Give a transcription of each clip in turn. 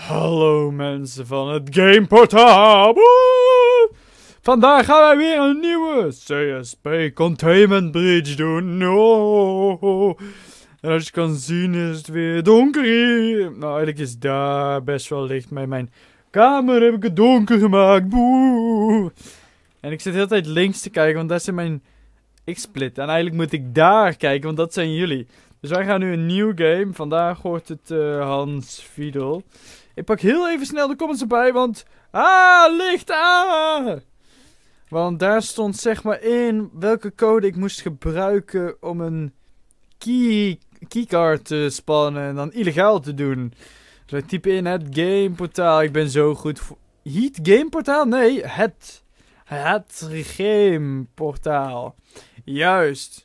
Hallo mensen van het Gameportaal. Woe! Vandaag gaan wij weer een nieuwe CSP Containment Breach doen. No. En als je kan zien is het weer donker hier. Nou, eigenlijk is daar best wel licht. Met mijn kamer heb ik het donker gemaakt. Boe. En ik zit de hele tijd links te kijken, want daar zit mijn X-split. En eigenlijk moet ik daar kijken, want dat zijn jullie. Dus wij gaan nu een nieuw game. Vandaag hoort het Hans Fiedel. Ik pak heel even snel de comments erbij, want... licht! Want daar stond zeg maar in welke code ik moest gebruiken om een keycard te spannen en dan illegaal te doen. Dus ik typ in het gameportaal. Ik ben zo goed voor... Heat gameportaal? Nee, het gameportaal. Juist.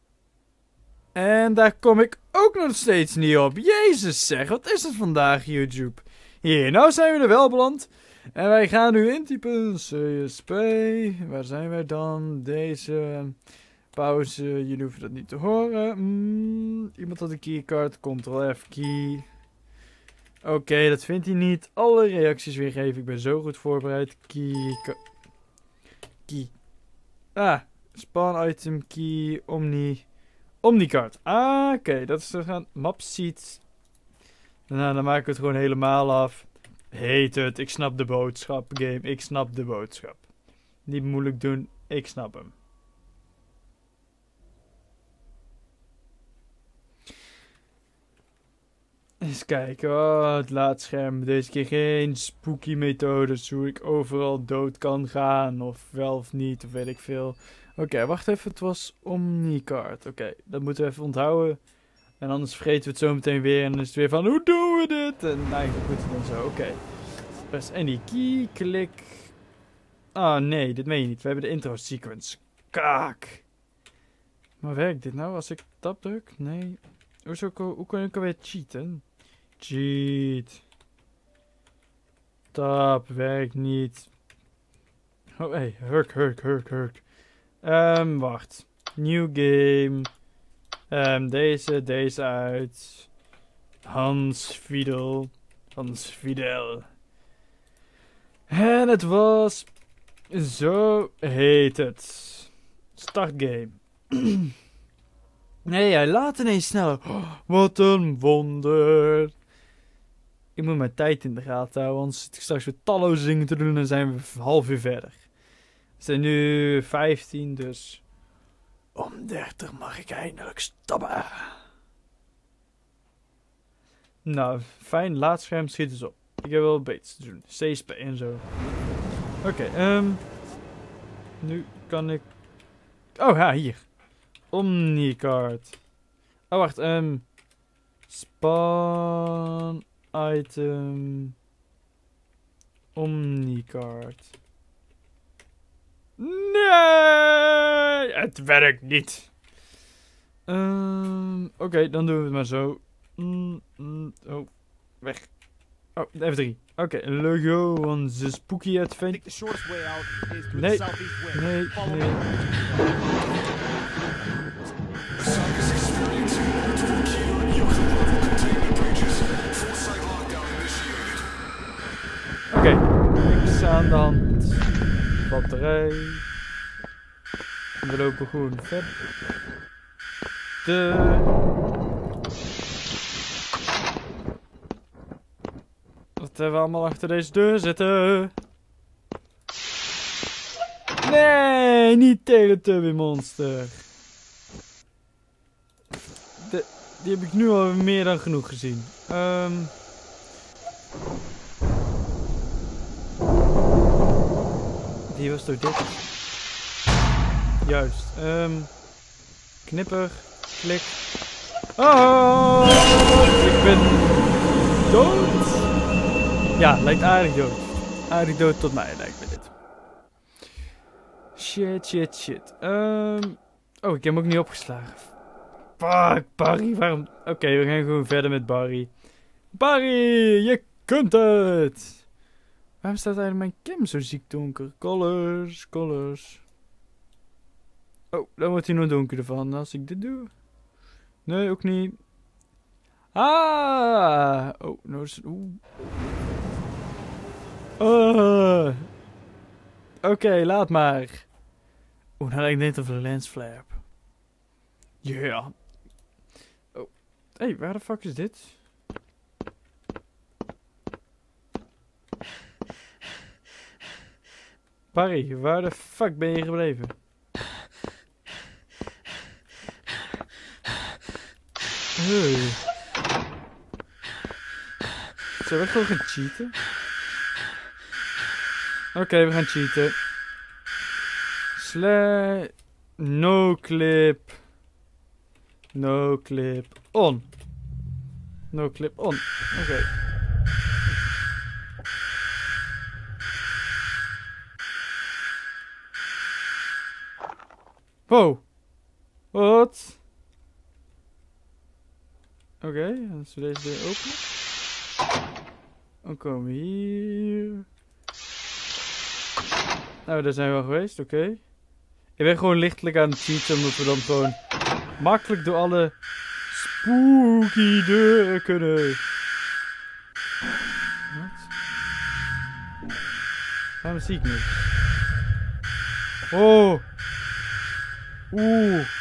En daar kom ik ook nog steeds niet op. Jezus zeg, wat is het vandaag, YouTube? Hier, nou zijn we er wel beland. En wij gaan nu intypen CSP. Waar zijn wij dan? Deze pauze. Jullie hoeven dat niet te horen. Iemand had een keycard. Ctrl-F key. Oké, dat vindt hij niet. Alle reacties weergeven. Ik ben zo goed voorbereid. Key. Spawn item key. Omnicard. Oké, dat is te gaan. Map seeds. Nou, dan maak ik het gewoon helemaal af. Heet het. Ik snap de boodschap, game. Ik snap de boodschap. Niet moeilijk doen. Ik snap hem. Eens kijken. Oh, het laadscherm. Deze keer geen spooky methodes. Hoe ik overal dood kan gaan. Of wel of niet. Of weet ik veel. Oké, wacht even. Het was Omnicard. Oké, dat moeten we even onthouden. En anders vergeten we het zo meteen weer. En dan is het weer van, hoe doen we dit? En eigenlijk moet het dan zo. Oké. Press any key. Klik. Nee, dit meen je niet. We hebben de intro sequence. Kaak. Maar werkt dit nou als ik tab druk? Nee. Hoe kan ik alweer cheaten? Cheat. Tab werkt niet. Oh, hey. Hurk. Wacht. New game. Deze uit. Hans Fiedel. En het was... Zo heet het. Start game. Nee, hij laat ineens sneller. Oh, wat een wonder. Ik moet mijn tijd in de gaten houden, anders zit ik straks weer talloze dingen te doen en dan zijn we half uur verder. We zijn nu 15, dus... Om 30 mag ik eindelijk stappen. Nou, fijn. Laadscherm schiet eens op. Ik heb wel beter te doen. CSP en zo. Oké, nu kan ik... Oh, ja, hier. Omnicard. Oh, wacht. Spawn item. Omnicard. Nee! Het werkt niet. Oké, dan doen we het maar zo. Oh, weg. Oh, F3. Oké, logo van the spooky adventure. Nee. Oké, niks aan de hand. Batterij. We lopen gewoon verder. Wat hebben we allemaal achter deze deur zitten? Nee, niet Teletubby Monster. Die heb ik nu al meer dan genoeg gezien. Die was toch dit? Juist. Knipper. Klik. Oh! Ik ben dood. Ja, lijkt aardig dood. Aardig dood tot mij lijkt me dit. Shit. Oh, ik heb hem ook niet opgeslagen. Fuck, Barry, waarom... Oké, we gaan gewoon verder met Barry. Barry, je kunt het! Waarom staat eigenlijk mijn cam zo ziek donker? Colors. Oh, dan wordt hij nog donkerder van als ik dit doe. Nee, ook niet. Oh, nou is... Oké, laat maar. Oeh, nou ik denk over de lens flare heb. Yeah. Oh. Hey, waar de fuck is dit? Barry, waar de fuck ben je gebleven? Hey. Zullen we gewoon gaan cheaten? Oké, we gaan cheaten. No clip. No clip on. No clip on. Oké. Wow. Wat? Oké, als we deze deur openen. Dan komen we hier. Nou, daar zijn we al geweest, oké. Ik ben gewoon lichtelijk aan het cheaten, omdat we dan gewoon makkelijk door alle spooky deuren kunnen. Wat? Waarom zie ik niks? Oh! Oeh!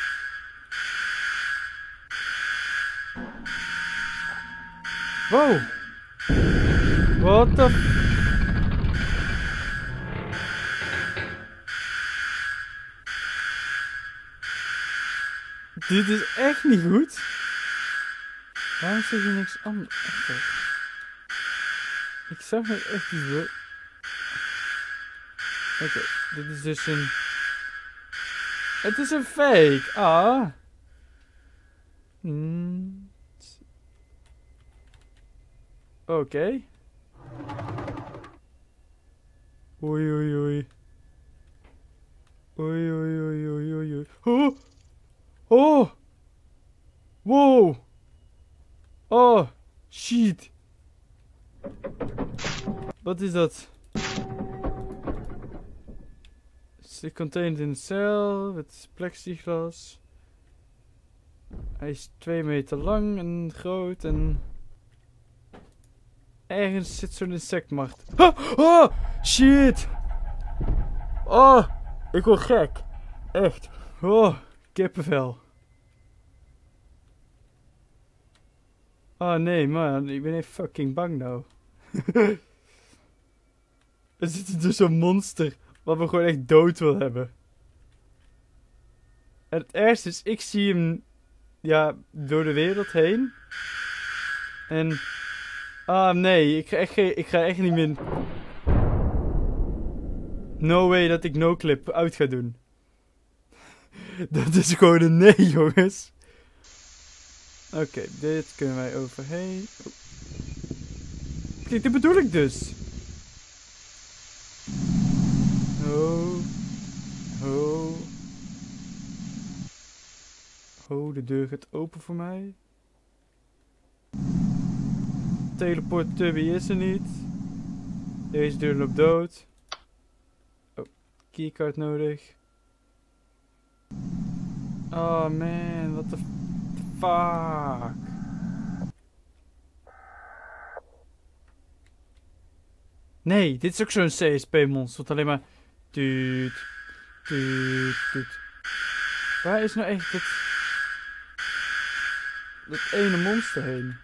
Wow! What the... Dit is echt niet goed. Waarom zeg je niks anders? Ik zag net echt iets door. Oké, dit is dus een... Het is een fake. Ah. Oké. Oei, oei, oei. Oei, oei, oei, oei, oei, oei. Oh! Oh! Wow! Oh! Shit! Wat is dat? It's contained in a cell met plexiglas. Hij is 2 meter lang en groot en... Ergens zit zo'n insectmacht. Oh! Oh! Shit! Oh! Ik word gek. Echt. Oh! Kippenvel. Oh nee man, ik ben echt fucking bang nou. Er zit dus zo'n monster wat me gewoon echt dood wil hebben. En het ergste is, ik zie hem ja, door de wereld heen. En... Ah nee, ik ga echt niet meer... No way dat ik no-clip uit ga doen. Dat is gewoon een nee, jongens. Oké, dit kunnen wij overheen. Oh. Kijk, dit bedoel ik dus. Oh. Oh. Oh, de deur gaat open voor mij. Teleport Tubby is er niet. Deze deur loopt dood. Oh, keycard nodig. Oh man, what the fuck? Nee, dit is ook zo'n CSP-monster. Wat alleen maar... Tuut, tuut, tuut. Waar is nou echt dat ene monster heen?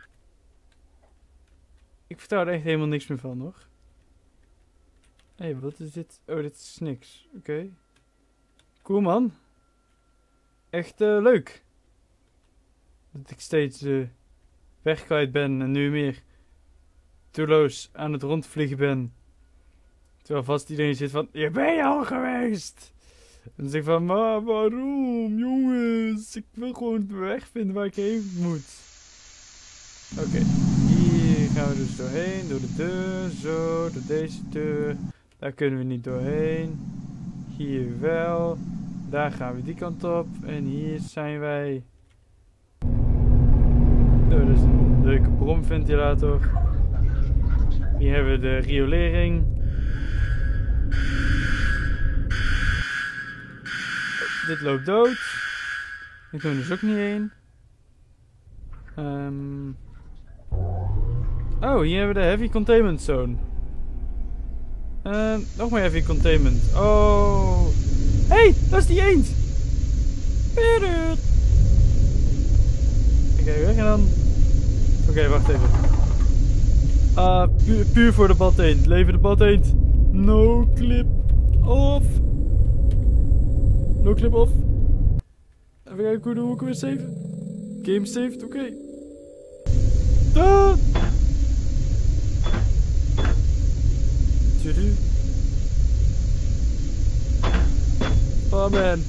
Ik vertrouw er echt helemaal niks meer van, hoor. Hé, wat is dit? Oh, dit is niks. Oké. Cool, man. Echt leuk. Dat ik steeds weg kwijt ben en nu meer doelloos aan het rondvliegen ben. Terwijl vast iedereen zit van, je ben je al geweest? En dan zeg ik van, maar waarom, jongens? Ik wil gewoon de weg vinden waar ik heen moet. Oké, hier gaan we dus doorheen, door de deur, zo, door deze deur. Daar kunnen we niet doorheen. Hier wel. Daar gaan we die kant op. En hier zijn wij. Oh, dat is een leuke bromventilator. Hier hebben we de riolering. Oh, dit loopt dood. Hier kunnen we dus ook niet heen. Oh, hier hebben we de heavy containment zone. Nog maar even containment. Oh. Hey, dat is die eend. Oké, weg en dan. Oké, wacht even. Puur voor de bad eend. Leven de bad eend. No clip off. No clip off. Even kijken hoe doe ik weer save. Game saved, oké. Oh man.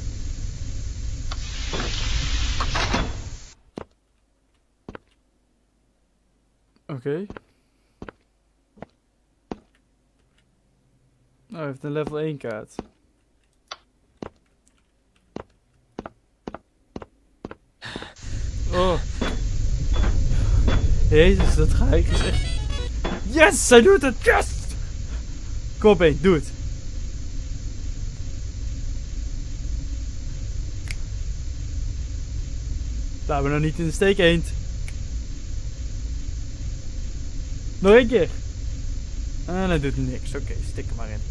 Oké. Oh, hij heeft een level 1 kaart. Oh. Jezus, dat geheim is echt... Yes, hij doet het! Yes! Kom op, doe het. Laten we nog niet in de steek, eend. Nog één keer. En hij doet niks. Oké, stik er maar in.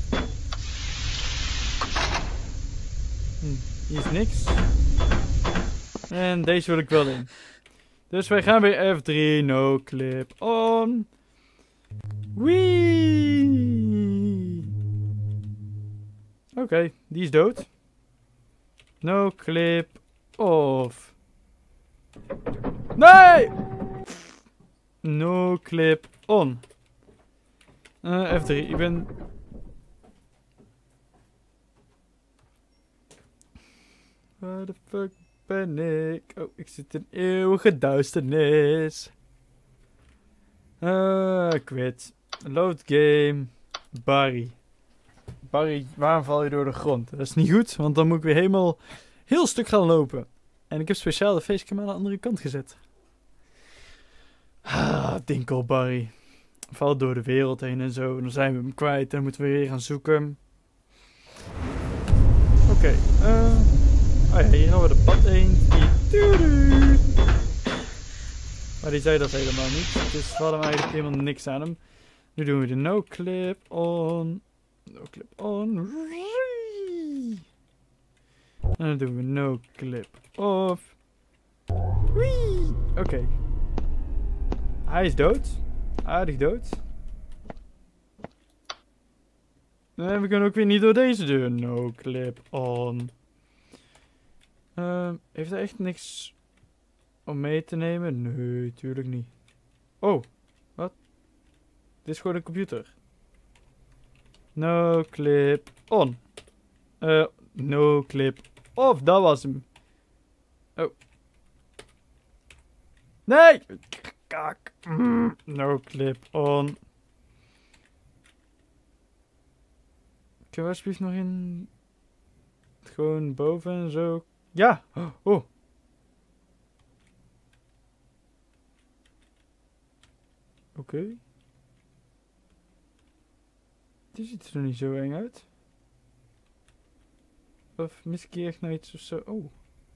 Hier is niks. En deze wil ik wel in. Dus wij gaan weer F3. No clip on. Wee. Oké, die is dood. No clip off. Nee! No clip on. F3, ik ben... Waar de fuck ben ik? Oh, ik zit in eeuwige duisternis. Quit. Load game. Barry. Barry, waarom val je door de grond? Dat is niet goed, want dan moet ik weer helemaal heel stuk gaan lopen. En ik heb speciaal de facecam aan de andere kant gezet. Dinkel Barry. Valt door de wereld heen en zo. En dan zijn we hem kwijt. Dan moeten we weer gaan zoeken. Oké. Oh ja, hier gaan we de pad heen. Maar die zei dat helemaal niet. Dus we hadden eigenlijk helemaal niks aan hem. Nu doen we de no clip on. No clip on. En dan doen we no clip off. Oké. Hij is dood. Aardig dood. En we kunnen ook weer niet door deze deur. No clip on. Heeft hij echt niks om mee te nemen? Nee, tuurlijk niet. Oh, wat? Dit is gewoon een computer. No clip on. No clip off. Dat was hem. Oh. Nee! Kak. No clip on. Kunnen we alsjeblieft nog in... Gewoon boven en zo. Ja! Oh. Oké. Die ziet er niet zo eng uit. Of mis ik hier echt nou iets of zo? Oh.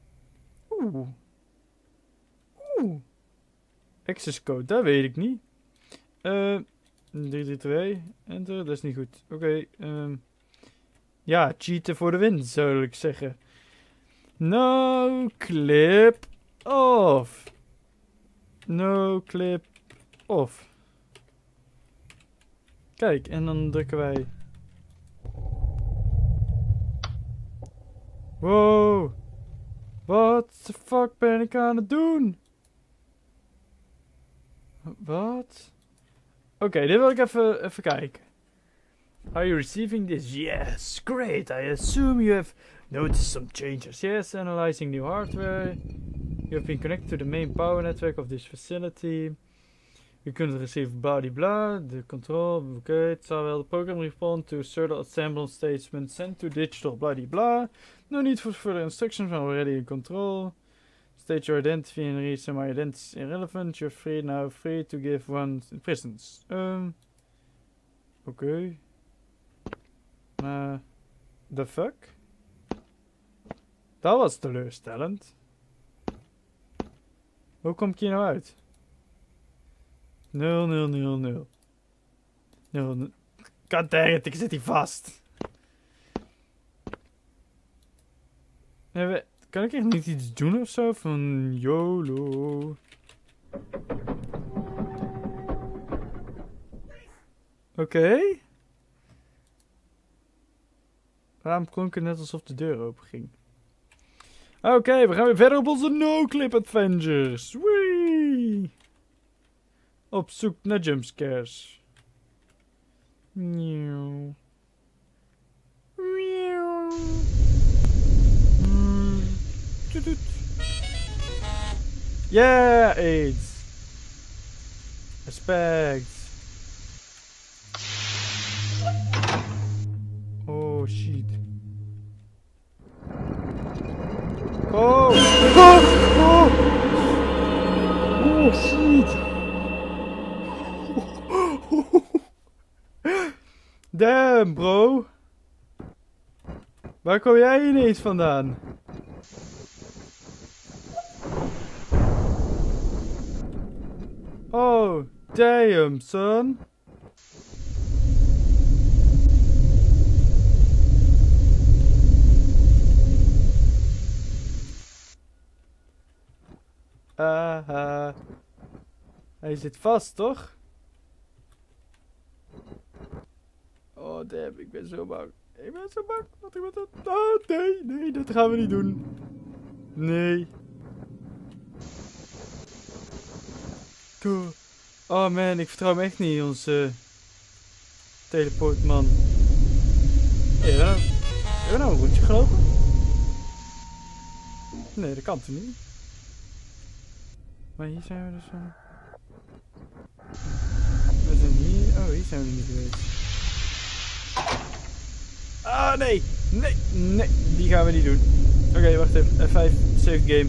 Oeh. Access code, dat weet ik niet. 332. Enter, dat is niet goed. Oké. Ja, cheaten voor de win, zou ik zeggen. No clip off. No clip off. Kijk, en dan drukken wij. Wow. What the fuck ben ik aan het doen? Wat? Oké, dit wil ik even kijken. Are you receiving this? Yes, great. I assume you have noticed some changes. Yes, analyzing new hardware. You have been connected to the main power network of this facility. You couldn't receive blah blah. The control. Okay, it's well. The program respond to certain assembly statements sent to digital blah blah. No need for further instructions. I'm already in control. State your identity and reason my identity is irrelevant. You're free to give one presents. Okay. The fuck? Dat was teleurstellend. Hoe kom ik hier nou uit? 0, 0, 0, 0. 0, 0. God dang it, ik zit hier vast. Kan ik echt niet iets doen of zo? Van YOLO. Oké. Waarom klonk het net alsof de deur open ging? Oké, we gaan weer verder op onze no-clip adventures. Wee! Op zoek naar jumpscares. Nieuw. Nieuw. Yeah, AIDS. Respect. Oh shit. Oh! Oh! Oh! Oh shit! Damn, bro! Waar kom jij ineens vandaan? Oh, damn, son! Haha. Hij zit vast, toch? Oh, damn, ik ben zo bang. Ik ben zo bang. Wat ik met dat... Oh, nee, nee, dat gaan we niet doen. Nee. Oh man, ik vertrouw hem echt niet, onze teleportman. Hey, hebben we nou een rondje gelopen? Nee, dat kan toch niet? Maar hier zijn we dus zo. We zijn hier. Oh, hier zijn we niet geweest. Ah, nee! Nee! Nee! Die gaan we niet doen. Oké, wacht even. F5, save game.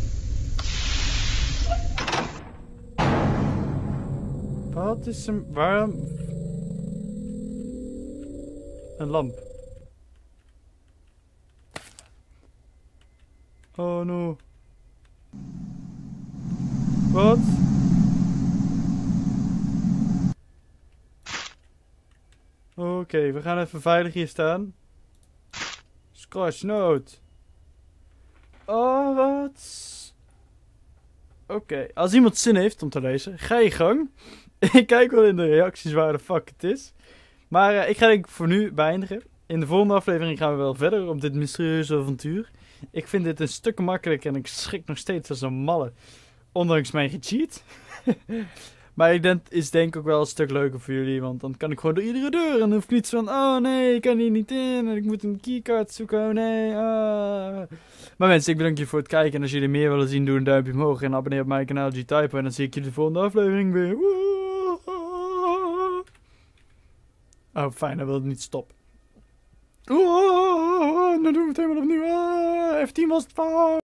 Wat is hem? Waarom? Een lamp. Oh no. Wat? Oké, we gaan even veilig hier staan. Scratch note. Oh, wat? Oké, als iemand zin heeft om te lezen, ga je gang. Ik kijk wel in de reacties waar de fuck het is. Maar ik ga denk ik voor nu beëindigen. In de volgende aflevering gaan we wel verder op dit mysterieuze avontuur. Ik vind dit een stuk makkelijker en ik schrik nog steeds als een malle. Ondanks mijn gecheat. Maar ik denk ik ook wel een stuk leuker voor jullie. Want dan kan ik gewoon door iedere deur. En dan hoef ik niet van, oh nee, ik kan hier niet in. En ik moet een keycard zoeken, oh nee. Maar mensen, ik bedank jullie voor het kijken. En als jullie meer willen zien, doe een duimpje omhoog. En abonneer op mijn kanaal G-Typo. En dan zie ik jullie de volgende aflevering weer. Oh, fijn, dan wil het niet stoppen. Dan doen we het helemaal opnieuw. F10 was het fout.